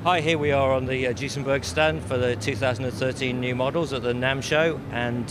Hi, here we are on the Duesenberg stand for the 2013 new models at the NAMM show, and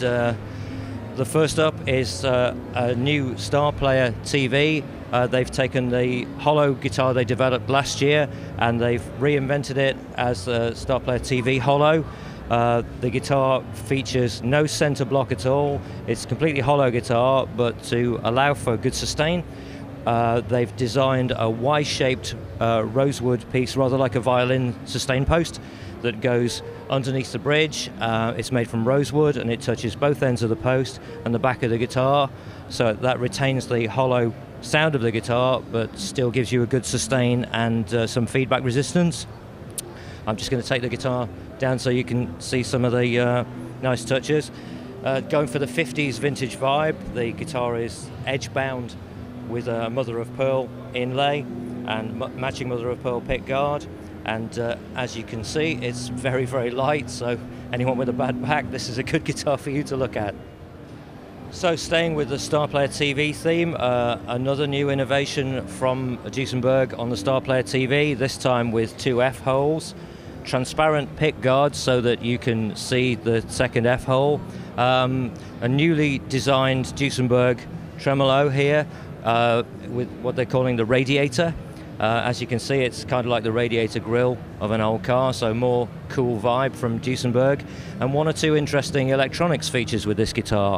the first up is a new Star Player TV. They've taken the hollow guitar they developed last year and they've reinvented it as the Star Player TV hollow. The guitar features no center block at all. It's a completely hollow guitar, but to allow for good sustain, they've designed a Y-shaped rosewood piece, rather like a violin sustain post, that goes underneath the bridge. It's made from rosewood and it touches both ends of the post and the back of the guitar, so that retains the hollow sound of the guitar but still gives you a good sustain and some feedback resistance. I'm just going to take the guitar down so you can see some of the nice touches. Going for the 50s vintage vibe, the guitar is edge-bound with a mother of pearl inlay and matching mother of pearl pick guard, and as you can see, it's very, very light, so anyone with a bad back, this is a good guitar for you to look at. So staying with the Star Player TV theme, another new innovation from Duesenberg on the Star Player TV, this time with two F-holes, transparent pick guards so that you can see the second F-hole, a newly designed Duesenberg tremolo here, with what they're calling the radiator. As you can see, it's kind of like the radiator grille of an old car, so more cool vibe from Duesenberg. And one or two interesting electronics features with this guitar.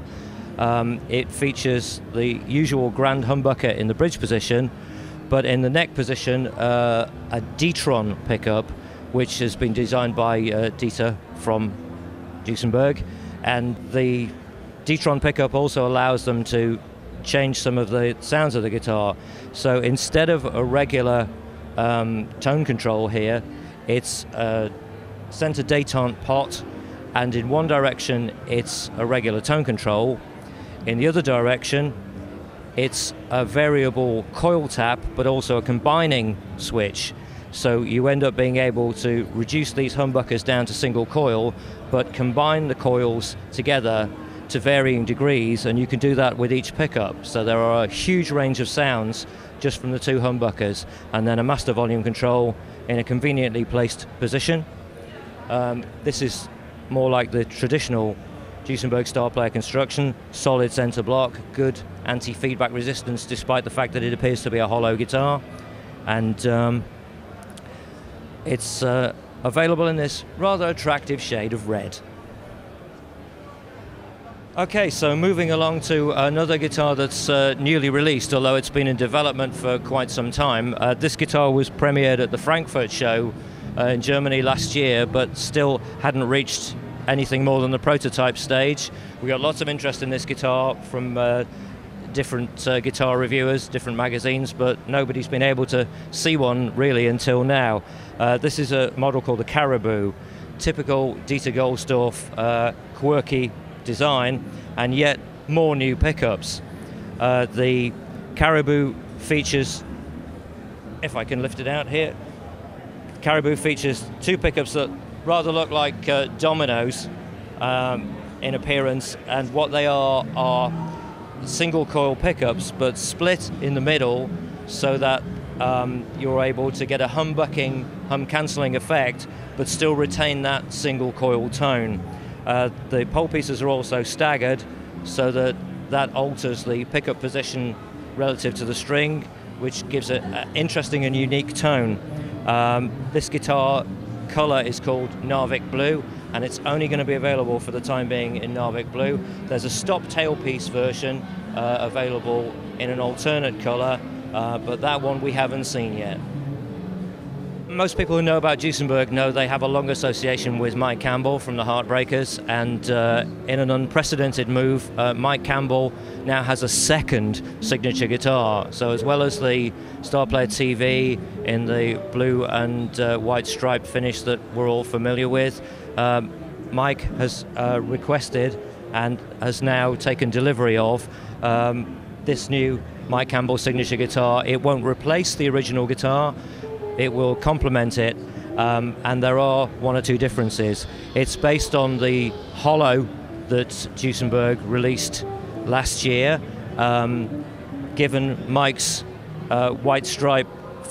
It features the usual grand humbucker in the bridge position, but in the neck position, a D-Tron pickup, which has been designed by Dieter from Duesenberg. And the D-Tron pickup also allows them to change some of the sounds of the guitar. So instead of a regular tone control here, it's a center detente pot, and in one direction it's a regular tone control. In the other direction it's a variable coil tap, but also a combining switch. So you end up being able to reduce these humbuckers down to single coil, but combine the coils together to varying degrees, and you can do that with each pickup. So there are a huge range of sounds just from the two humbuckers, and then a master volume control in a conveniently placed position. This is more like the traditional Duesenberg Star Player construction, solid center block, good anti-feedback resistance despite the fact that it appears to be a hollow guitar, and it's available in this rather attractive shade of red. Okay, so moving along to another guitar that's newly released, although it's been in development for quite some time. This guitar was premiered at the Frankfurt show in Germany last year, but still hadn't reached anything more than the prototype stage. We got lots of interest in this guitar from different guitar reviewers, different magazines, but nobody's been able to see one really until now. This is a model called the Caribou, typical Dieter Goldstoff, quirky design, and yet more new pickups. The Caribou features, if I can lift it out here, Caribou features two pickups that rather look like dominoes in appearance, and what they are single coil pickups but split in the middle so that you're able to get a humbucking, hum cancelling effect but still retain that single coil tone. The pole pieces are also staggered so that alters the pickup position relative to the string, which gives it an interesting and unique tone. This guitar color is called Narvik Blue, and it's only going to be available for the time being in Narvik Blue. There's a stop tailpiece version available in an alternate color, but that one we haven't seen yet. Most people who know about Duesenberg know they have a long association with Mike Campbell from the Heartbreakers, and in an unprecedented move, Mike Campbell now has a second signature guitar. So as well as the Star Player TV in the blue and white striped finish that we're all familiar with, Mike has requested and has now taken delivery of this new Mike Campbell signature guitar. It won't replace the original guitar, it will complement it, and there are one or two differences. It's based on the hollow that Duesenberg released last year. Given Mike's white stripe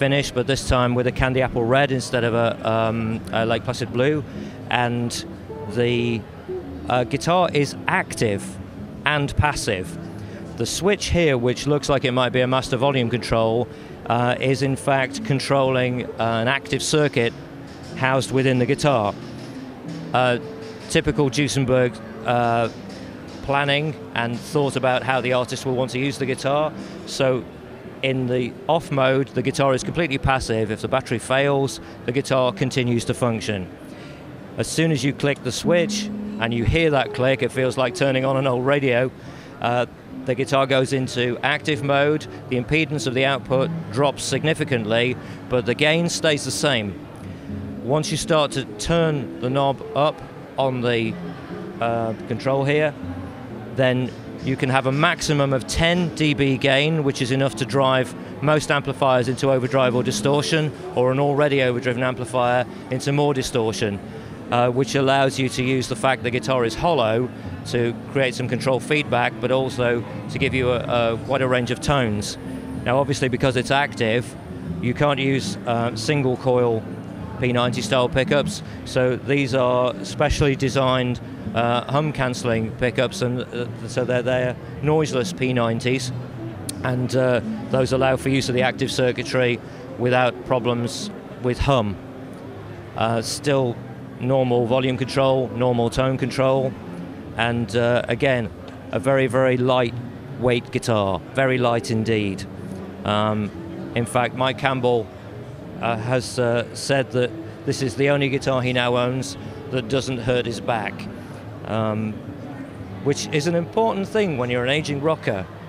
finish, but this time with a candy apple red instead of a Lake Placid blue. And the guitar is active and passive. The switch here, which looks like it might be a master volume control, is in fact controlling an active circuit housed within the guitar. Typical Duesenberg planning and thought about how the artist will want to use the guitar. So in the off mode, the guitar is completely passive. If the battery fails, the guitar continues to function. As soon as you click the switch and you hear that click, it feels like turning on an old radio. The guitar goes into active mode, the impedance of the output drops significantly, but the gain stays the same. Once you start to turn the knob up on the control here, then you can have a maximum of 10 dB gain, which is enough to drive most amplifiers into overdrive or distortion, or an already overdriven amplifier into more distortion, which allows you to use the fact the guitar is hollow to create some control feedback, but also to give you quite a range of tones. Now obviously, because it's active, you can't use single coil P90 style pickups, so these are specially designed hum cancelling pickups, and so they're noiseless P90s, and those allow for use of the active circuitry without problems with hum. Still normal volume control, normal tone control, and again, a very, very lightweight guitar, very light indeed. In fact, Mike Campbell has said that this is the only guitar he now owns that doesn't hurt his back, which is an important thing when you're an aging rocker.